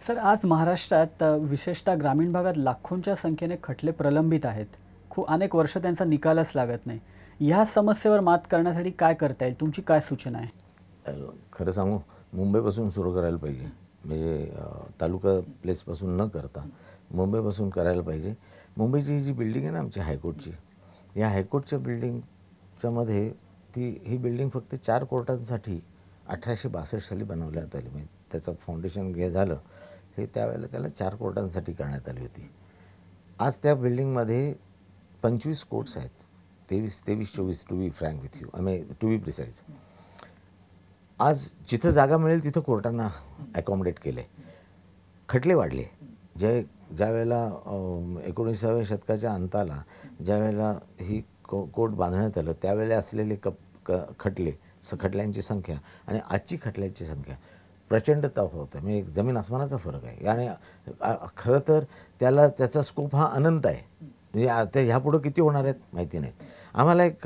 Sir, आज महाराष्ट्रात विशेषतः ग्रामीण भागात लाखोंच्या संख्येने खटले प्रलंबित आहेत. अनेक वर्ष त्यांचा निकालच लागत नाही. ह्या समस्येवर मात करण्यासाठी काय करता येईल? तुमची काय सूचना आहे? खरं सांगू, मुंबईपासून सुरू करायला पाहिजे. म्हणजे तालुका प्लेसपासून न करता मुंबईपासून करायला पाहिजे. मुंबईची जी बिल्डिंग आहे ना आमची हायकोर्टची, या हायकोर्टच्या बिल्डिंगच्यामध्ये ही बिल्डिंग फक्त 4 कोर्टांसाठी 1862 साली बनवण्यात आली. म्हणजे त्याचं फाउंडेशन झालं हे त्यावेळेला त्याला 4 कोर्टांसाठी करण्यात आली होती. आज त्या बिल्डिंगमध्ये 25 कोर्ट्स आहेत. 23, 24 to be frank with you, to be precise. आज जिथं जागा मिळेल तिथं कोर्टांना ॲकॉमोडेट केलं आहे. खटले वाढले. ज्या वेळेला 19व्या शतकाच्या अंताला ज्या वेळेला ही कोर्ट बांधण्यात आलं त्यावेळेला असलेले खटल्यांची संख्या आणि आजची खटल्यांची संख्या प्रचंड तफावत आहे. म्हणजे जमीन आसमानाचा फरक आहे. आणि खरं तर त्याचा स्कोप हा अनंत आहे. म्हणजे आता ह्यापुढं किती होणार आहेत माहिती नाहीत. आम्हाला एक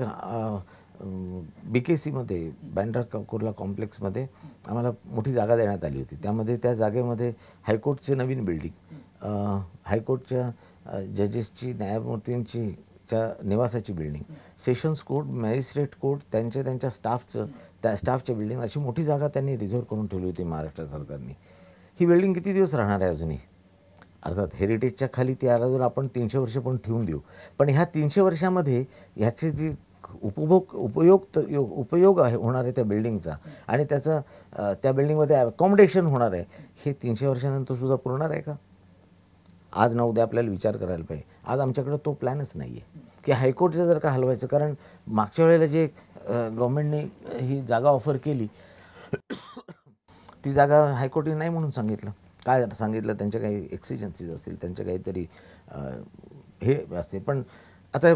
BKCमध्ये बँड्रा कुर्ला कॉम्प्लेक्समध्ये आम्हाला मोठी जागा देण्यात आली होती. त्यामध्ये त्या जागेमध्ये हायकोर्टचे नवीन बिल्डिंग, हायकोर्टच्या जजेसची, न्यायमूर्तींची निवासाची building, sessions court, magistrate court, त्यांच्या स्टाफच्या बिल्डिंग, अशी मोठी जागा त्यांनी रिझर्व करून ठेवली होती महाराष्ट्र सरकारने. ही बिल्डिंग किती दिवस राहणार आहे अजूनही? अर्थात हेरिटेजच्या खाली ती अजून आपण 300 वर्ष पण ठेवून देऊ. पण ह्या 300 वर्षामध्ये ह्याचे जी उपयोग आहे होणार आहे त्या बिल्डिंगचा आणि त्याचं त्या बिल्डिंगमध्ये अकॉमोडेशन होणार आहे, हे 300 वर्षानंतर सुद्धा पुरणार आहे का? आज ना उद्या आपल्याला विचार करायला पाहिजे. आज आमच्याकडे तो प्लॅनच नाही आहे की हायकोर्टचं जर का हलवायचं. कारण मागच्या वेळेला जे गव्हर्नमेंटने ही जागा ऑफर केली ती जागा हायकोर्टने नाही म्हणून सांगितलं. काय सांगितलं? त्यांच्या काही एक्सिजन्सीज असतील, त्यांच्या काहीतरी हे असते. पण आता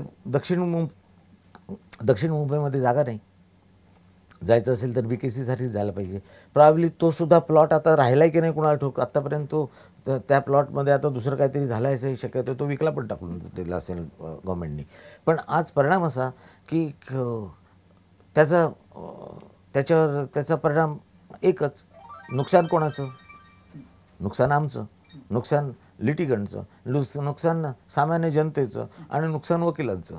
दक्षिण मुंबईमध्ये जागा नाही. जायचं असेल तर BKCसाठी जायला पाहिजे. प्रॉब्ली तो सुद्धा प्लॉट आता राहिला आहे की नाही कुणाला ठोक. आत्तापर्यंत तो त्या प्लॉटमध्ये आता दुसरं काहीतरी झालं आहे शक्यतो तो विकला पण टाकून दिला असेल गव्हर्नमेंटने. पण आज परिणाम असा की त्याचा परिणाम एकच, नुकसान कोणाचं? नुकसान आमचं, नुकसान लिटिगंटचं, नुकसान सामान्य जनतेचं आणि नुकसान वकिलांचं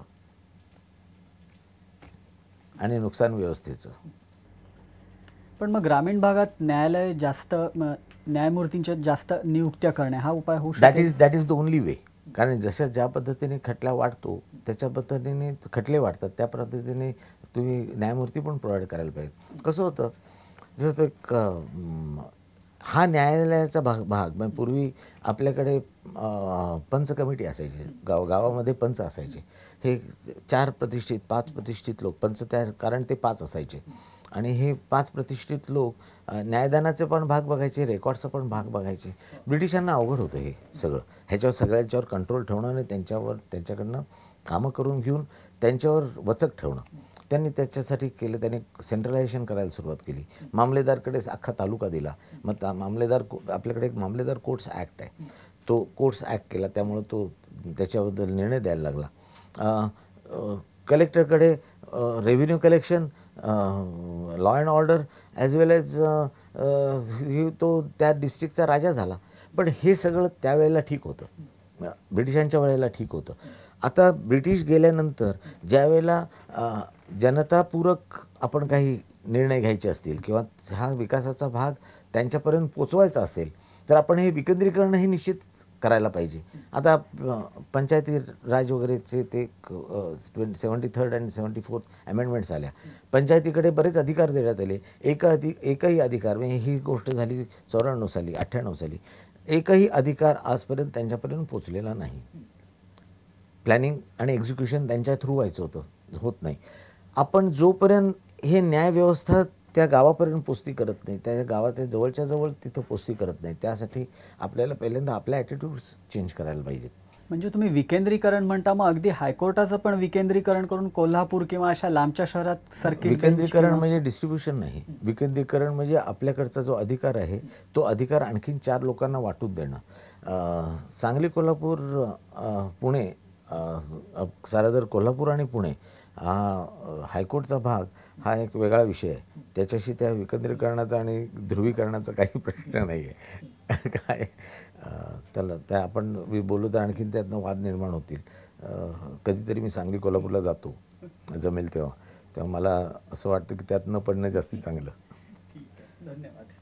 आणि नुकसान व्यवस्थेचं. पण मग ग्रामीण भागात न्यायमूर्तींच्या जास्त नियुक्त्या करणे हा उपाय होऊ शकतो? That is the only way. कारण ज्या पद्धतीने खटला वाढतो त्याच्या पद्धतीने खटले वाढतात, त्या पद्धतीने तुम्ही न्यायमूर्ती पण प्रोव्हाइड करायला पाहिजे. कसं होतं, जसं हा न्यायालयाचा भाग म्हणजे पूर्वी आपल्याकडे पंच कमिटी असायची. गावामध्ये पंच असायचे. हे 4 प्रतिष्ठित 5 प्रतिष्ठित लोक पंच, कारण ते 5 असायचे. आणि हे 5 प्रतिष्ठित लोक न्यायदानाचे पण भाग बघायचे, रेकॉर्डचा पण भाग बघायचे. ब्रिटिशांना अवघड होतं हे सगळं. ह्याच्यावर सगळ्यांच्यावर कंट्रोल ठेवणं आणि त्यांच्याकडनं कामं करून घेऊन त्यांच्यावर वचक ठेवणं. त्यांनी त्याच्यासाठी केलं. त्यांनी सेंट्रलायझेशन करायला सुरुवात केली. मामलेदारकडे अख्खा तालुका दिला. मग आपल्याकडे एक मामलेदार कोर्ट्स ॲक्ट आहे. तो कोर्ट्स ॲक्ट केला, त्यामुळं तो त्याच्याबद्दल निर्णय द्यायला लागला. कलेक्टरकडे revenue collection, law and order as well as तो त्या डिस्ट्रिक्टचा राजा झाला. पण हे सगळं त्यावेळेला ठीक होतं, ब्रिटिशांच्या वेळेला ठीक होतं. आता ब्रिटिश गेल्यानंतर ज्यावेळेला जनतापूरक आपण काही निर्णय घ्यायचे असतील किंवा हा विकासाचा भाग त्यांच्यापर्यंत पोचवायचा असेल तर आपण हे विकेंद्रीकरण हे निश्चित करायला पाहिजे. आता पंचायती राज वगैरेचे ते 73rd आणि 74th अमेंडमेंट्स आल्या. पंचायतीकडे बरेच अधिकार देण्यात आले. एकही अधिकार, म्हणजे ही गोष्ट झाली 94 साली 98 साली, एकही अधिकार आजपर्यंत त्यांच्यापर्यंत पोचलेला नाही. प्लॅनिंग आणि एक्झिक्युशन त्यांच्या थ्रू व्हायचं होत नाही. आपण जोपर्यंत हे न्यायव्यवस्था त्या गावापर्यंत पोचती करत नाही, त्या गावाच्या जवळच्या जवळ तिथं पोचती करत नाही, त्यासाठी आपल्याला पहिल्यांदा आपल्या ॲटिट्यूड्स चेंज करायला पाहिजेत. म्हणजे तुम्ही विकेंद्रीकरण म्हणता, मग अगदी हायकोर्टाचं पण विकेंद्रीकरण करून कोल्हापूर किंवा अशा लांबच्या शहरात सर्किट. विकेंद्रीकरण म्हणजे डिस्ट्रीब्युशन नाही. विकेंद्रीकरण म्हणजे आपल्याकडचा जो अधिकार आहे तो अधिकार आणखीन 4 लोकांना वाटून देणं. सांगली, कोल्हापूर, पुणे, सारा जर कोल्हापूर आणि पुणे हायकोर्टचा भाग हा एक वेगळा विषय आहे. त्याच्याशी त्या विकेंद्रीकरणाचा आणि ध्रुवीकरणाचा काही प्रश्न नाही आहे. काय त्याला त्या आपण बोलू तर आणखीन त्यातनं वाद निर्माण होतील. कधीतरी मी सांगली कोल्हापूरला जातो जमेल तेव्हा तेव्हा मला असं वाटतं की त्यात न पडणं जास्ती चांगलं. ठीक आहे, धन्यवाद.